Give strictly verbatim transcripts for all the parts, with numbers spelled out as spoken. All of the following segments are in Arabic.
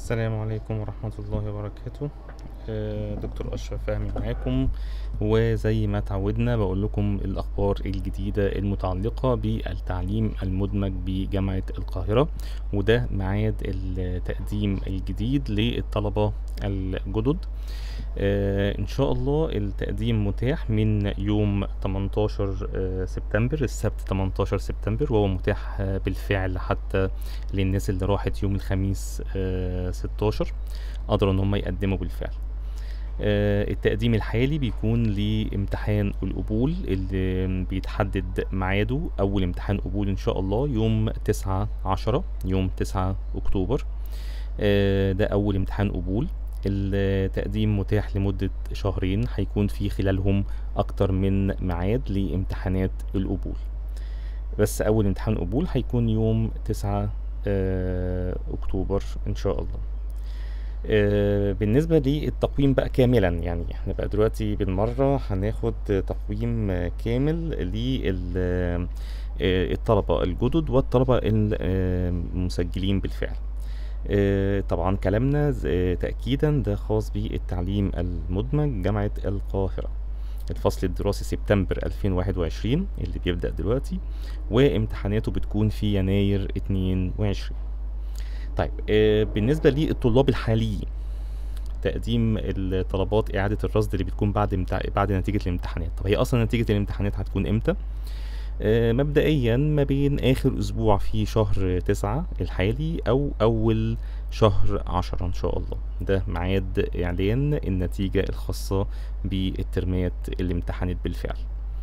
السلام عليكم ورحمة الله وبركاته. آه، دكتور أشرف فهمي معاكم، وزي ما تعودنا بقول لكم الأخبار الجديدة المتعلقة بالتعليم المدمج بجامعة القاهرة، وده ميعاد التقديم الجديد للطلبة الجدد. آه، إن شاء الله التقديم متاح من يوم تمنتاشر آه، سبتمبر، السبت تمنتاشر سبتمبر، وهو متاح آه، بالفعل حتى للناس اللي راحت يوم الخميس آه، ستاشر قدروا إن هم يقدموا بالفعل. آه، التقديم الحالي بيكون لامتحان القبول اللي بيتحدد ميعاده. أول امتحان قبول إن شاء الله يوم تسعة عشرة، يوم تسعة أكتوبر. آه، ده أول امتحان قبول. التقديم متاح لمدة شهرين، هيكون في خلالهم أكتر من ميعاد لامتحانات القبول، بس أول امتحان قبول هيكون يوم تسعة آه، أكتوبر إن شاء الله. آه، بالنسبة للتقويم بقى كاملا، يعني احنا بقى دلوقتي بالمرة هناخد تقويم آه، كامل للطلبة الجدد والطلبة المسجلين بالفعل. آه، طبعا كلامنا ز- آه، تأكيدا ده خاص بالتعليم المدمج جامعة القاهرة. الفصل الدراسي سبتمبر ألفين وواحد وعشرين اللي بيبدأ دلوقتي، وامتحاناته بتكون في يناير اتنين وعشرين. طيب، آه، بالنسبة للطلاب الحاليين، تقديم الطلبات إعادة الرصد اللي بتكون بعد امتع... بعد نتيجة الامتحانات. طب هي أصلا نتيجة الامتحانات هتكون إمتى؟ آه، مبدئيا ما بين آخر أسبوع في شهر تسعة الحالي أو أول شهر عشرة إن شاء الله. ده ميعاد إعلان النتيجة الخاصة بالترمات اللي امتحنت بالفعل.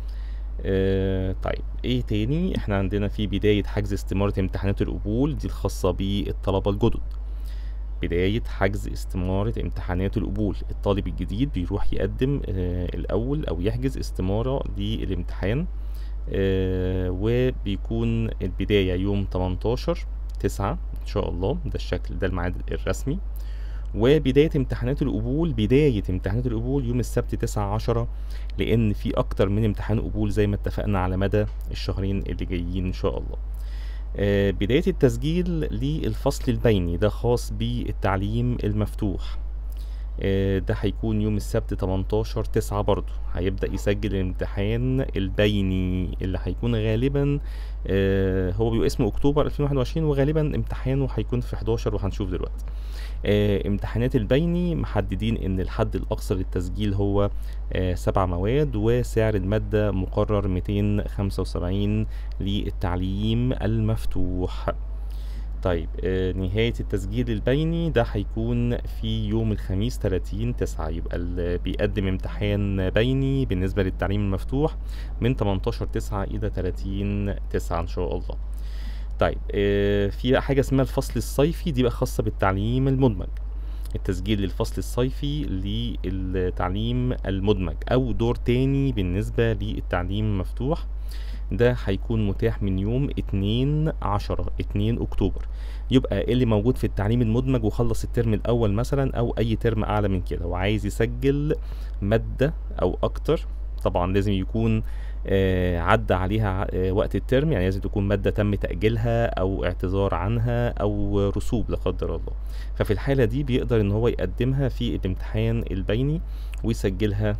آه طيب، ايه تاني؟ احنا عندنا في بداية حجز استمارة امتحانات القبول دي الخاصة بالطلبة الجدد. بداية حجز استمارة امتحانات القبول، الطالب الجديد بيروح يقدم آه الأول أو يحجز استمارة للامتحان. آه وبيكون البداية يوم تمنتاشر تسعة إن شاء الله، ده الشكل، ده الميعاد الرسمي. وبداية امتحانات القبول، بداية امتحانات القبول يوم السبت تسعة عشرة، لأن في أكتر من امتحان قبول زي ما اتفقنا على مدى الشهرين اللي جايين إن شاء الله. آه، بداية التسجيل للفصل البيني ده خاص بالتعليم المفتوح. آه، ده هيكون يوم السبت تمنتاشر تسعة برضو، هيبدأ يسجل الامتحان البيني اللي هيكون غالبا آه، هو بيبقى اسمه أكتوبر ألفين وواحد وعشرين، وغالبا امتحانه هيكون في حداشر وهنشوف دلوقتي. آه، امتحانات البيني محددين ان الحد الاقصى للتسجيل هو آه، سبع مواد، وسعر المادة مقرر ميتين وخمسة وسبعين للتعليم المفتوح. طيب، آه، نهاية التسجيل البيني ده هيكون في يوم الخميس تلاتين تسعة، يبقى اللي بيقدم امتحان بيني بالنسبة للتعليم المفتوح من تمنتاشر تسعة إلى تلاتين تسعة إن شاء الله. طيب، آه، في بقى حاجة اسمها الفصل الصيفي، دي بقى خاصة بالتعليم المدمج. التسجيل للفصل الصيفي للتعليم المدمج أو دور تاني بالنسبة للتعليم المفتوح، ده هيكون متاح من يوم اتنين عشرة اتنين أكتوبر. يبقى اللي موجود في التعليم المدمج وخلص الترم الأول مثلا أو أي ترم أعلى من كده وعايز يسجل مادة أو أكتر، طبعا لازم يكون آه، عدى عليها آه، وقت الترم، يعني لازم تكون مادة تم تأجيلها أو اعتذار عنها أو رسوب لا قدر الله. ففي الحالة دي بيقدر إن هو يقدمها في الامتحان البيني ويسجلها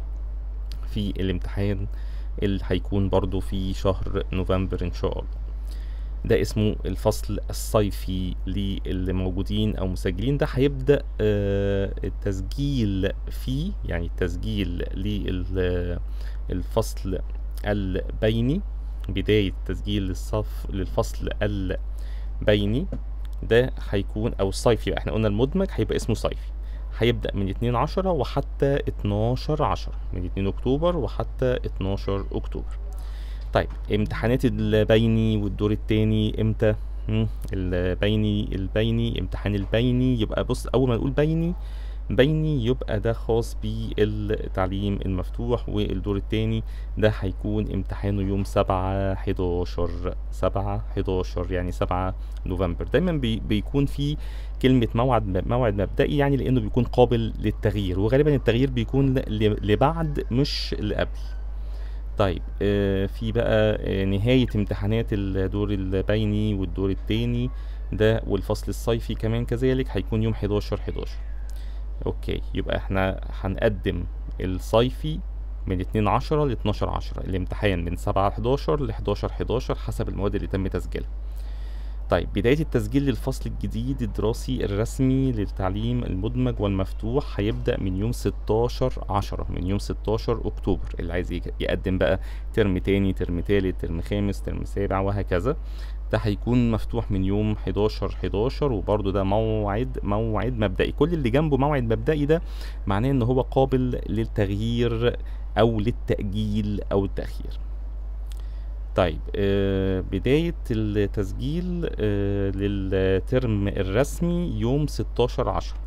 في الامتحان اللي هيكون برضو في شهر نوفمبر إن شاء الله. ده اسمه الفصل الصيفي للي موجودين او مسجلين. ده هيبدأ آه، التسجيل فيه، يعني التسجيل للفصل البيني، بداية تسجيل للصف للفصل البيني ده هيكون او الصيفي بقى. احنا قلنا المدمج هيبقى اسمه صيفي، هيبدأ من اتنين عشرة وحتى اتناشر عشرة، من اتنين اكتوبر وحتى اتناشر اكتوبر. طيب، امتحانات البيني والدور التاني امتى؟ مم، البيني البيني امتحان البيني يبقى، بص، اول ما نقول بيني بيني يبقى ده خاص بالتعليم المفتوح، والدور التاني ده هيكون امتحانه يوم سبعة حداشر، سبعة حداشر يعني سبعة نوفمبر. دايما بي بيكون في كلمة موعد موعد مبدئي، يعني لانه بيكون قابل للتغيير، وغالبا التغيير بيكون ل- لبعد مش لقبل. طيب، آه، في بقى آه، نهاية امتحانات الدور البيني والدور التاني ده والفصل الصيفي كمان كذلك هيكون يوم حداشر حداشر. اوكي، يبقى احنا هنقدم الصيفي من اتنين عشرة ل اتناشر عشرة، الامتحان من سبعة حداشر ل حداشر حداشر حسب المواد اللي تم تسجيلها. طيب، بداية التسجيل للفصل الجديد الدراسي الرسمي للتعليم المدمج والمفتوح هيبدأ من يوم ستاشر عشرة، من يوم ستاشر أكتوبر. اللي عايز يك- يقدم بقى ترم تاني، ترم تالت، ترم خامس، ترم سابع، وهكذا، ده هيكون مفتوح من يوم حداشر حداشر. وبرضه ده موعد موعد مبدئي. كل اللي جنبه موعد مبدئي ده معناه ان هو قابل للتغيير او للتأجيل او التأخير. طيب، آه بداية التسجيل آه للترم الرسمي يوم ستاشر عشرة.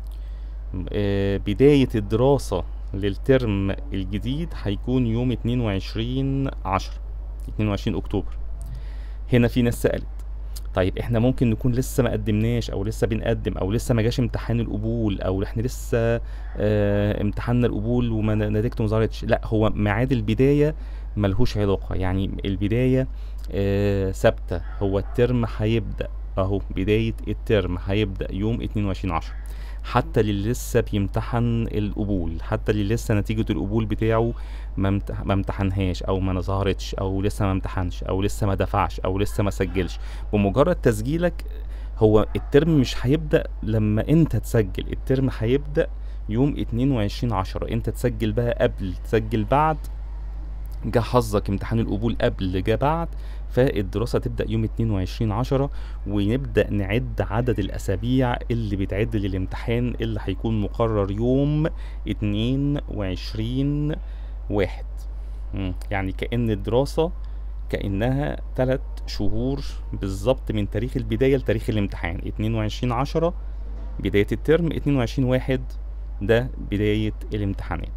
آه بداية الدراسة للترم الجديد هيكون يوم اتنين وعشرين عشرة، اتنين وعشرين أكتوبر. هنا في ناس سألت، طيب احنا ممكن نكون لسه ما قدمناش، او لسه بنقدم، او لسه ما جاش امتحان القبول، او احنا لسه اه امتحاننا القبول وما ن- نتيجته ما ظهرتش. لا، هو ميعاد البداية ملهوش علاقة، يعني البداية اه ثابتة. هو الترم هيبدأ اهو، بداية الترم هيبدأ يوم اتنين وعشرين عشرة. حتى اللي لسه بيمتحن القبول، حتى اللي لسه نتيجة القبول بتاعه ما امت- ما امتحنهاش، او ما ظهرتش، او لسه ما امتحنش، او لسه ما دفعش، او لسه ما سجلش، بمجرد تسجيلك، هو الترم مش هيبدأ لما انت تسجل، الترم هيبدأ يوم اتنين وعشرين عشرة. انت تسجل بقى قبل، تسجل بعد، جه حظك امتحان القبول قبل، جه بعد، فالدراسة تبدأ يوم اتنين وعشرين عشرة. ونبدأ نعد عدد الأسابيع اللي بتعد للامتحان اللي هيكون مقرر يوم اتنين وعشرين واحد. مم. يعني كأن الدراسة كأنها تلات شهور بالظبط، من تاريخ البداية لتاريخ الامتحان. اتنين وعشرين عشرة بداية الترم، اتنين وعشرين واحد ده بداية الامتحانات.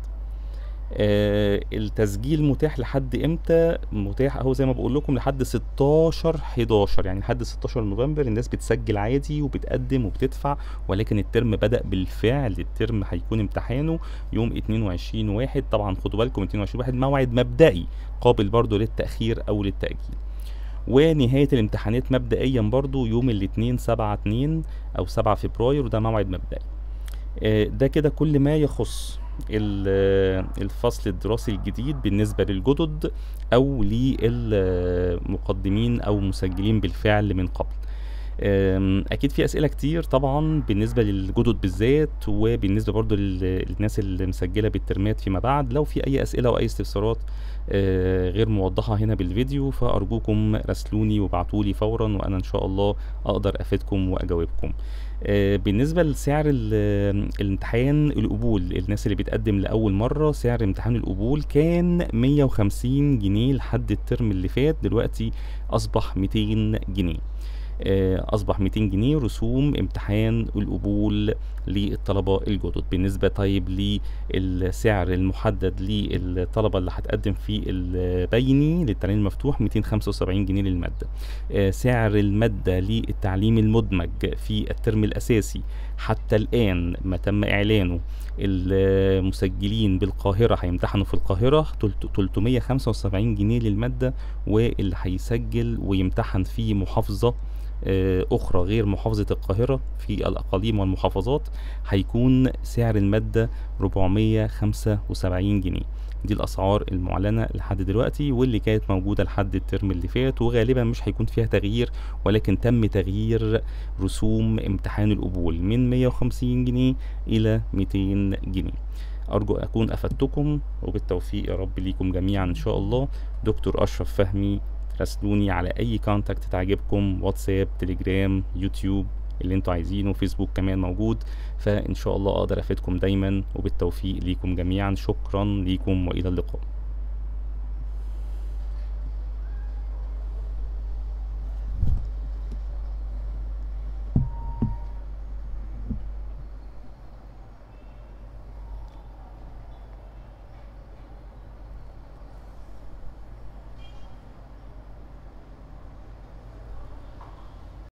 آه التسجيل متاح لحد امتى؟ متاح اهو زي ما بقول لكم لحد ستاشر حداشر، يعني لحد ستاشر نوفمبر الناس بتسجل عادي وبتقدم وبتدفع. ولكن الترم بدأ بالفعل، الترم هيكون امتحانه يوم اتنين وعشرين واحد. طبعا خدوا بالكم اتنين وعشرين واحد موعد مبدئي قابل برضو للتأخير او للتأجيل. ونهاية الامتحانات مبدئيا برضو يوم الاثنين سبعة اتنين او سبعة فبراير، وده موعد مبدئي. آه، ده كده كل ما يخص ال- آه، الفصل الدراسي الجديد بالنسبة للجدد أو للمقدمين أو مسجلين بالفعل من قبل. آم، أكيد في أسئلة كتير طبعا بالنسبة للجدد بالذات، وبالنسبة برضو لل- للناس اللي مسجلة بالترمات فيما بعد. لو في أي أسئلة أو أي استفسارات آه، غير موضحة هنا بالفيديو، فأرجوكم راسلوني وابعتولي فورا، وأنا إن شاء الله أقدر أفيدكم وأجاوبكم. آه، بالنسبة لسعر ال- الامتحان القبول، الناس اللي بتقدم لأول مرة، سعر امتحان القبول كان مية وخمسين جنيه لحد الترم اللي فات، دلوقتي أصبح ميتين جنيه. آه، أصبح ميتين جنيه رسوم امتحان القبول للطلبة الجدد. بالنسبة طيب للسعر المحدد للطلبة اللي هتقدم في البيني للتعليم المفتوح ميتين وخمسة وسبعين جنيه للمادة. آه، سعر المادة للتعليم المدمج في الترم الأساسي حتى الآن ما تم إعلانه، المسجلين بالقاهرة هيمتحنوا في القاهرة تلتمية وخمسة وسبعين جنيه للمادة، واللي هيسجل ويمتحن في محافظة آه، أخرى غير محافظة القاهرة في الأقاليم والمحافظات هيكون سعر المادة ربعمية وخمسة وسبعين جنيه. دي الأسعار المعلنة لحد دلوقتي، واللي كانت موجودة لحد الترم اللي فات، وغالبا مش هيكون فيها تغيير، ولكن تم تغيير رسوم امتحان القبول من مية وخمسين جنيه إلى ميتين جنيه. أرجو أكون أفدتكم، وبالتوفيق يا رب ليكم جميعا إن شاء الله. دكتور أشرف فهمي. راسلوني على أي كونتاكت تعجبكم، واتساب، تليجرام، يوتيوب، اللي انتوا عايزينه، فيسبوك كمان موجود. فإن شاء الله أقدر أفيدكم دايما، وبالتوفيق ليكم جميعا. شكرا ليكم وإلى اللقاء.